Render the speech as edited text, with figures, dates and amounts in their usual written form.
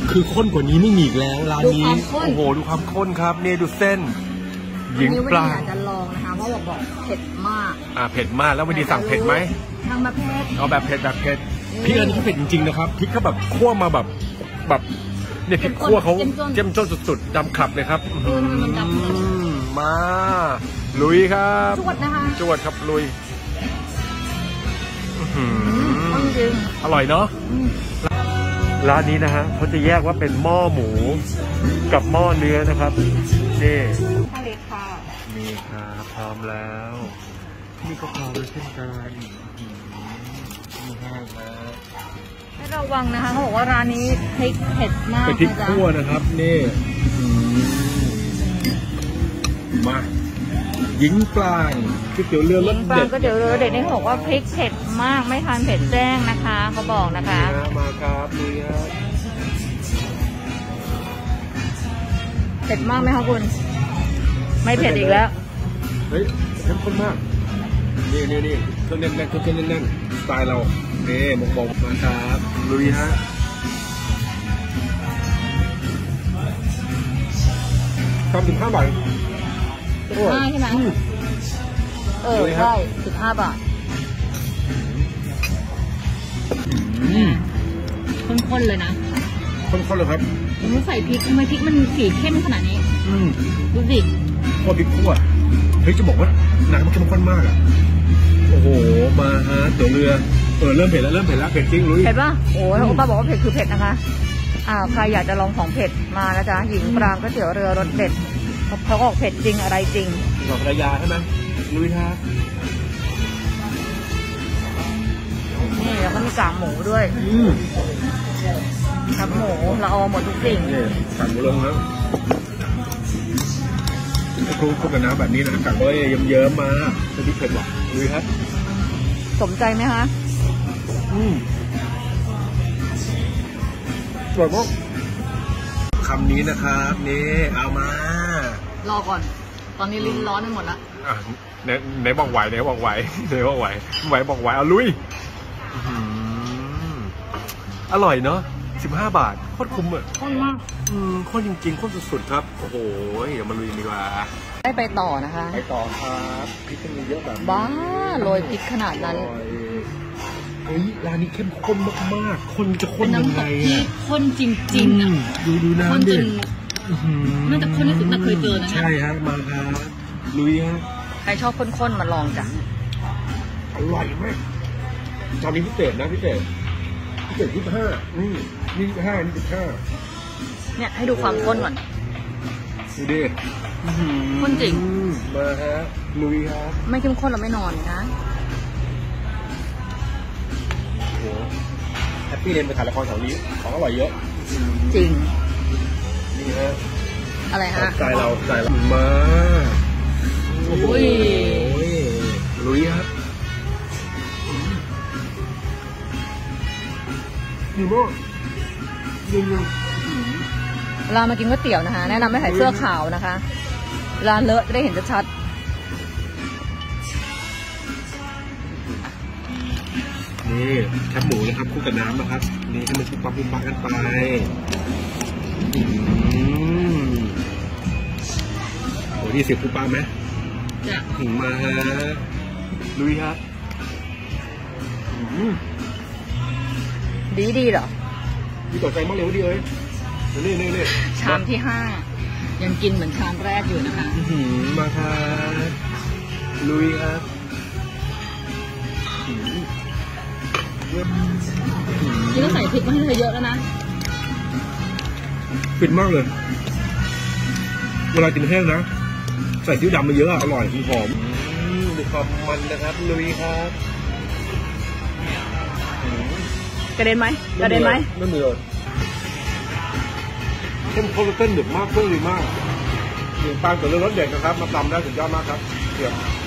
คือข้นกว่านี้ไม่มีอีกแล้วร้านนี้โอ้โหดูความข้นครับนี่ดูเส้นหญิงปลาจะลองนะคะเพราะบอกเผ็ดมากเผ็ดมากแล้ววันนี้สั่งเผ็ดไหมทางมาเผ็ดเอาแบบเผ็ดแบบเผ็ดพริกอันนี้เขาเผ็ดจริงๆนะครับพริกเขาแบบคั่วมาแบบเนี่ยพริกคั่วเขาเจ้มจ้นสุดๆดำขับเลยครับมาลุยครับจวดนะคะจวดครับลุยอร่อยเนาะร้านนี้นะฮะเขาจะแยกว่าเป็นหม้อหมูกับหม้อเนื้อนะครับนี่ทะเลค่ะนี่ครับพร้อมแล้วนี่ก็พร้อมด้วยเช่นกันนี่ห้างนะให้ระวังนะคะเขาบอกว่าร้านนี้พริกเผ็ดมากเป็นพริกคั่วนะครับนี่มาหญิงกลางก๋วยเตี๋ยวเรือรสเด็ดก๋วยเตี๋ยวเรือเด็ดนี่เขาบอกว่าพริกเผ็ดมากไม่ทานเผ็ดแจ้งนะคะเขาบอกนะคะมาครับนี่ครับเผ็ดมากไหมคะคุณไม่เผ็ดอีกแล้วเฮ้ยเข้มข้นมากนี่เครื่องแน่นๆเครื่องแน่นๆสไตล์เรานี่หมกมาครับลุยฮะทำถึง5 บาท 15ใช่ไหมใช่15 บาทข้นๆเลยนะข้นเลยครับมันใส่พริกทำไมพริกมันสีเข้มขนาดนี้ดูสิคั่วพริกคั่วเฮ้ยจะบอกว่าน้ำมันเข้มข้นมากอ่ะโอ้โหมาฮะเตี๋ยวเรือเริ่มเผ็ดแล้วเผ็ดจริงลุยเผ็ดป่ะโอ้ยป้าบอกว่าเผ็ดคือเผ็ดนะคะใครอยากจะลองของเผ็ดมานะจ๊ะหญิงปรางก๋วยเตี๋ยวเรือรสเด็ดเขาบอกเผ็ดจริงอะไรจริงหลอกระยาใช่ไหมลุยครับนี่แล้วก็มีกากหมูด้วยครับหมูเราเอาหมดทุกสิ่งกากหมูลงครับคลุกกับน้ำแบบนี้นะกากเลยเยิ้มๆมาจะพิเศษหรอลุยครับสมใจไหมคะอร่อยมากคำนี้นะครับนี่เอามารอก่อนตอนนี้ลิ้นร้อนไปหมดละไหนบอกไหวบอกไหวเอาลุยอร่อยเนาะ15 บาทโคตรคุ้มอ่ะข้นมากโคตรจริงๆโคตรสุดๆครับโอ้โหเดี๋ยวมาลุยดีกว่าได้ไปต่อนะคะไปต่อครับพริกมีเยอะแบบบ้าโรยพริกขนาดนั้นเฮ้ยร้านนี้เข้มข้นมากๆคนจะข้นยังไงอ่ะข้นจริงๆอ่ะดูน้ำดิน่าจะข้นที่สุดที่เคยเจอนะใช่ฮะมาครับลุยฮะใครชอบข้นๆมาลองจ้ะอร่อยมากตอนนี้พิเศษนะพิเศษ25นี่25นี่15 เนี่ยให้ดูความข้นก่อนดูดิข้นจริงมาฮะลุยครับไม่เข้มข้นเราไม่นอนนะโอ้โหแฮปปี้เลนไปถ่ายละครแถวนี้ของอร่อยเยอะจริงนี่ฮะอะไรฮะใจเรามาโอ้โหลุยครับดีมากเวลามากินก๋วยเตี๋ยวนะคะแนะนำให้ใส่เสื้อขาวนะคะเวลาเลอะจะได้เห็นชัดนี่แคบหมูนะครับคู่กับน้ำนะครับนี่ให้มันปุ๊บปั๊บกันไปโอ้นี่เสียบปุ๊บปั๊บไหมจะถึงมาฮะลุยครับดีเหรอดีต่อใจมากเลยว่าดีเอ้ยนี่ชามที่5ยังกินเหมือนชามแรกอยู่นะคะมาครับลุยครับนี่ก็ใส่พริกมาให้เธอเยอะแล้วนะฟินมากเลยเวลากินแห้งนะใส่ซีอิ๊วดำมาเยอะอร่อยหอมมีความมันนะครับลุยครับกระเด็นไหมไม่มีเลยเข้มข้นเส้นหนึบมากเครื่องดีมากหนึ่งปางกับเรื่องรสเด็ดนะครับมาตำได้สุดยอดมากครับเดี๋ยว